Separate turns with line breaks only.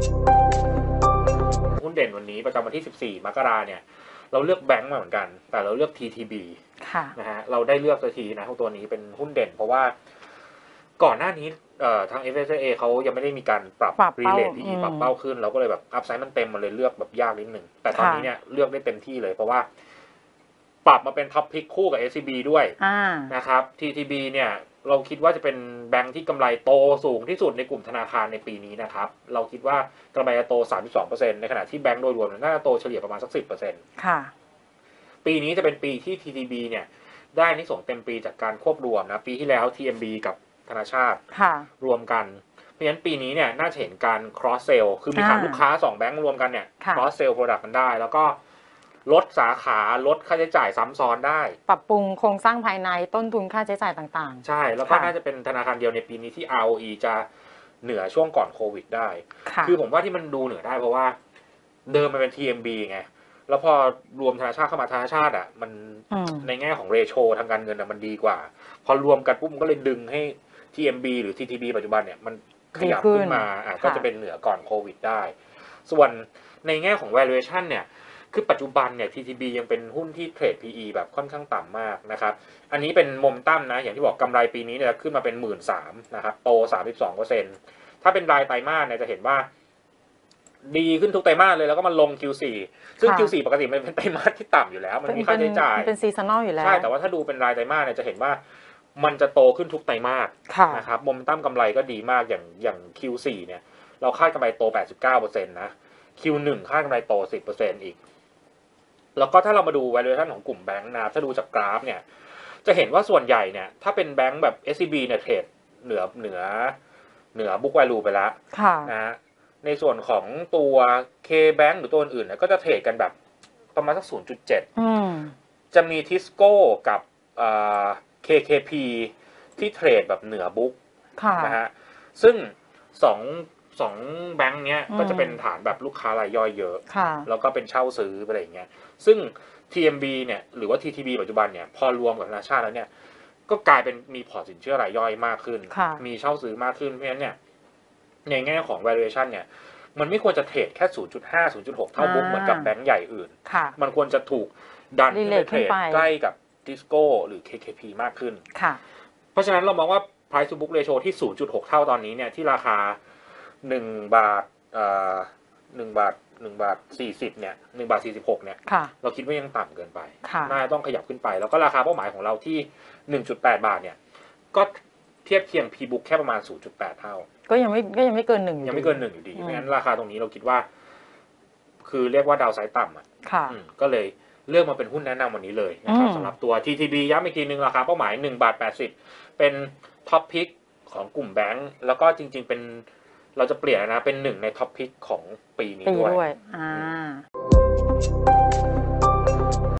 หุ้นเด่นวันนี้ประจำวันที่14 มกราเนี่ยเราเลือกแบงก์มาเหมือนกันแต่เราเลือก TTB นะฮะเราได้เลือกตัวทีนะตัวนี้เป็นหุ้นเด่นเพราะว่าก่อนหน้านี้ทาง FSA เขายังไม่ได้มีการปรับ Relate PE ปรับเป้าขึ้นเราก็เลยแบบอัพไซด์มันเต็มมาเลยเลือกแบบยากนิดนึงแต่ตอนนี้เนี่ยเลือกได้เต็มที่เลยเพราะว่าปรับมาเป็นท็อปพิกคู่กับ SCB ด้วยนะครับ TTB เนี่ยเราคิดว่าจะเป็นแบงก์ที่กำไรโตสูงที่สุดในกลุ่มธนาคารในปีนี้นะครับเราคิดว่ากำไรจะโต 32% ในขณะที่แบงก์โดยรวมน่าจะโตเฉลี่ยประมาณสัก 10%
ค่ะ
ปีนี้จะเป็นปีที่ TTB เนี่ยได้อานิสงส์เต็มปีจากการควบรวมนะปีที่แล้ว TMB กับธนาชาติรวมกันเพราะฉะนั้นปีนี้เนี่ยน่าจะเห็นการ cross sell คือมีฐานลูกค้า2แบงก์รวมกันเนี่ย cross sell product กันได้แล้วก็ลดสาขาลดค่าใช้จ่ายซ้ำซ้อนได้
ปรับปรุงโครงสร้างภายในต้นทุนค่าใช้จ่ายต่าง
ๆใช่แล้วก็น่าจะเป็นธนาคารเดียวในปีนี้ที่ ROE จะเหนือช่วงก่อนโควิดได้คือผมว่าที่มันดูเหนือได้เพราะว่าเดิมมันเป็น TMB ไงแล้วพอรวมธนาชาติเข้ามาธนาชาติอ่ะมันในแง่ของเรโชทางการเงินมันดีกว่าพอรวมกันปุ๊บมันก็เลยดึงให้ TMB หรือ TTB ปัจจุบันเนี่ยมันขยับขึ้นมาก็จะเป็นเหนือก่อนโควิดได้ส่วนในแง่ของ valuation เนี่ยคือปัจจุบันเนี่ย TTB ยังเป็นหุ้นที่เทรด PE แบบค่อนข้างต่ำมากนะครับอันนี้เป็นโมเมนตัมนะอย่างที่บอกกำไรปีนี้เนี่ยขึ้นมาเป็น 13,000 นะครับโต 32% ถ้าเป็นรายไตรมาสเนี่ยจะเห็นว่าดีขึ้นทุกไตรมาสเลยแล้วก็มันลง Q4 ซึ่ง Q4 ปกติมันเป็นไตรมาสที่ต่ำอยู่แล้วมันมีค่าใช้จ่าย
เป็นซีซันนอลอยู่แล้ว
ใช่แต่ว่าถ้าดูเป็นรายไตรมาสเนี่ยจะเห็นว่ามันจะโตขึ้นทุกไตรมาสนะครับโมเมนตัมกำไรก็ดีมากอย่าง Q4 เนี่ยเราคาดกำไรโต 89% นะ Q1 คาดกำไรโต 10% อีกแล้วก็ถ้าเรามาดู valuation ของกลุ่มแบงค์นะถ้าดูจากกราฟเนี่ยจะเห็นว่าส่วนใหญ่เนี่ยถ้าเป็นแบงค์แบบ SCB เนี่ยเทรดเหนือ book value ไปแล้วนะในส่วนของตัว K-Bank หรือตัวอื่นๆเนี่ยก็จะเทรดกันแบบประมาณสัก 0.7 จะมี Tisco กับKKP ที่เทรดแบบเหนือ book นะฮะซึ่งสองแบงค์เนี้ยก็จะเป็นฐานแบบลูกค้ารายย่อยเยอะแล้วก็เป็นเช่าซื้ออะไรอย่างเงี้ยซึ่ง TMB เนี่ยหรือว่า TTB ปัจจุบันเนี่ยพอรวมกับธนาชาติแล้วเนี่ยก็กลายเป็นมีพอร์ตสินเชื่อรายย่อยมากขึ้นมีเช่าซื้อมากขึ้นเพราะฉะนั้นเนี่ยในแง่ของ valuation เนี่ยมันไม่ควรจะเทรดแค่ 0.5 0.6 เท่าบุ๊กเหมือนกับแบงค์ใหญ่อื่นมันควรจะถูกดันให้เทรดใกล้กับ Tisco หรือ KKP มากขึ้นเพราะฉะนั้นเรามองว่า price to book ratio ที่ 0.6 เท่าตอนนี้เนี่ยที่ราคา1 บาท1 บาท 40เนี่ย1 บาท 46เนี่ยเราคิดว่ายังต่ำเกินไปน่าจะต้องขยับขึ้นไปแล้วก็ราคาเป้าหมายของเราที่ 1.8 บาทเนี่ยก็เทียบเคียง P book แค่ประมาณ 0.8 เท่าก็ยังไม่เกิน1ยังไม่เกิน1อยู่ดีเพราะฉะนั้นราคาตรงนี้เราคิดว่าคือเรียกว่าดาวไซด์ต่ำอ่ะก็เลยเลือกมาเป็นหุ้นแนะนำวันนี้เลยนะครับสำหรับตัว TTB ย้ำอีกทีนึงราคาเป้าหมาย1 บาท 80เป็นท็อปพิกของกลุ่มแบงก์แล้วก็จริงๆเป็นเราจะเปลี่ยนนะเป็น1ในท็อปพิกของปีนี้ด้วย